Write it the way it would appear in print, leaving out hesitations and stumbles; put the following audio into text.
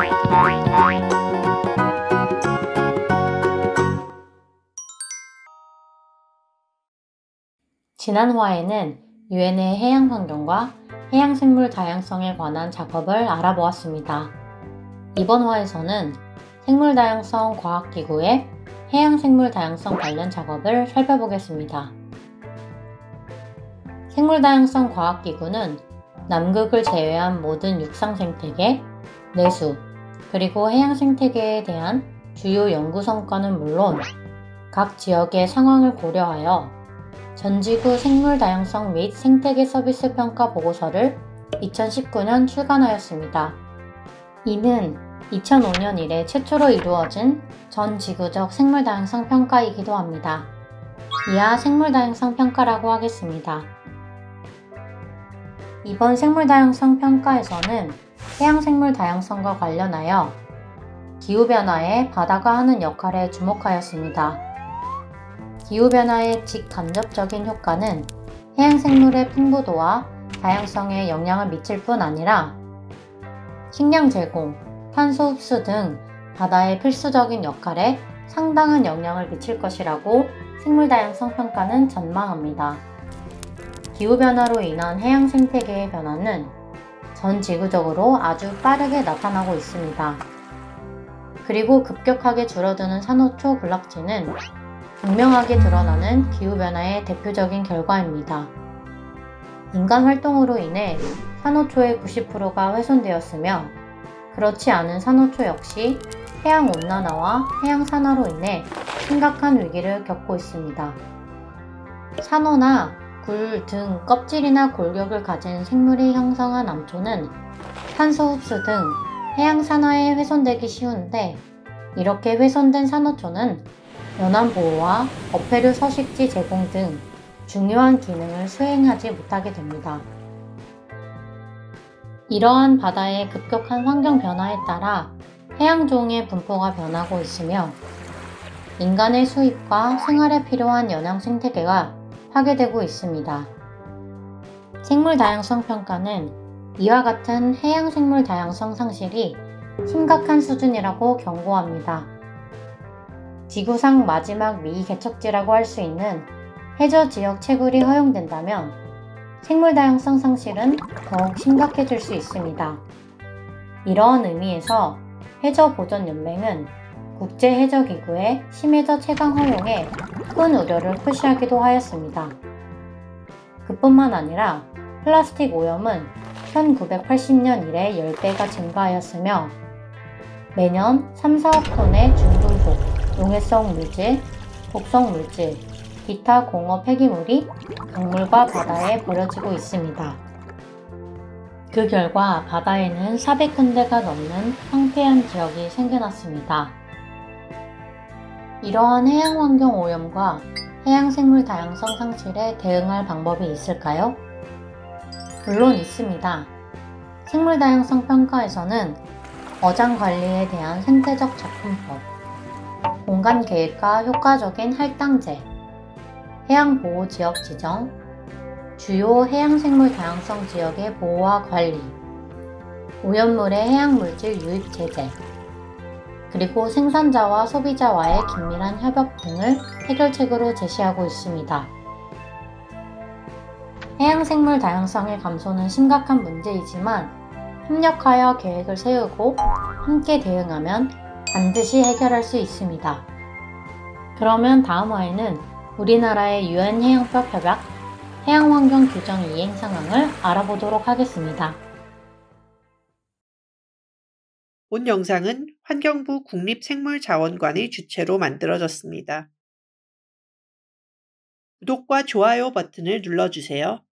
지난 화에는 유엔의 해양 환경과 해양 생물 다양성에 관한 작업을 알아보았습니다. 이번 화에서는 생물 다양성 과학기구의 해양 생물 다양성 관련 작업을 살펴보겠습니다. 생물 다양성 과학기구는 남극을 제외한 모든 육상 생태계, 내수, 그리고 해양 생태계에 대한 주요 연구 성과는 물론 각 지역의 상황을 고려하여 전지구 생물 다양성 및 생태계 서비스 평가 보고서를 2019년 출간하였습니다. 이는 2005년 이래 최초로 이루어진 전지구적 생물 다양성 평가이기도 합니다. 이하 생물 다양성 평가라고 하겠습니다. 이번 생물 다양성 평가에서는 해양 생물 다양성과 관련하여 기후변화에 바다가 하는 역할에 주목하였습니다. 기후변화의 직간접적인 효과는 해양 생물의 풍부도와 다양성에 영향을 미칠 뿐 아니라 식량 제공, 탄소 흡수 등 바다의 필수적인 역할에 상당한 영향을 미칠 것이라고 생물 다양성 평가는 전망합니다. 기후변화로 인한 해양 생태계의 변화는 전 지구적으로 아주 빠르게 나타나고 있습니다. 그리고 급격하게 줄어드는 산호초 군락지는 분명하게 드러나는 기후변화의 대표적인 결과입니다. 인간 활동으로 인해 산호초의 90%가 훼손되었으며 그렇지 않은 산호초 역시 해양온난화와 해양산화로 인해 심각한 위기를 겪고 있습니다. 산호나 굴 등 껍질이나 골격을 가진 생물이 형성한 암초는 탄소 흡수 등 해양산화에 훼손되기 쉬운데 이렇게 훼손된 산호초는 연안보호와 어패류 서식지 제공 등 중요한 기능을 수행하지 못하게 됩니다. 이러한 바다의 급격한 환경 변화에 따라 해양종의 분포가 변하고 있으며 인간의 수입과 생활에 필요한 연안 생태계가 파괴되고 있습니다. 생물 다양성 평가는 이와 같은 해양 생물 다양성 상실이 심각한 수준이라고 경고합니다. 지구상 마지막 미개척지라고 할 수 있는 해저 지역 채굴이 허용된다면 생물 다양성 상실은 더욱 심각해질 수 있습니다. 이러한 의미에서 해저보전연맹은 국제해저기구의 심해저 채광 허용에 큰 우려를 표시하기도 하였습니다. 그뿐만 아니라 플라스틱 오염은 1980년 이래 10배가 증가하였으며 매년 3, 4억 톤의 중금속, 용해성 물질, 독성 물질, 기타 공업 폐기물이 강물과 바다에 버려지고 있습니다. 그 결과 바다에는 400군데가 넘는 황폐한 지역이 생겨났습니다. 이러한 해양환경 오염과 해양생물 다양성 상실에 대응할 방법이 있을까요? 물론 있습니다. 생물 다양성 평가에서는 어장 관리에 대한 생태적 접근법, 공간 계획과 효과적인 할당제, 해양보호 지역 지정, 주요 해양생물 다양성 지역의 보호와 관리, 오염물의 해양물질 유입 제재, 그리고 생산자와 소비자와의 긴밀한 협업 등을 해결책으로 제시하고 있습니다. 해양생물 다양성의 감소는 심각한 문제이지만 협력하여 계획을 세우고 함께 대응하면 반드시 해결할 수 있습니다. 그러면 다음 화에는 우리나라의 유엔 해양법 협약 해양환경 규정 이행 상황을 알아보도록 하겠습니다. 본 영상은 환경부 국립생물자원관의 주최로 만들어졌습니다. 구독과 좋아요 버튼을 눌러주세요.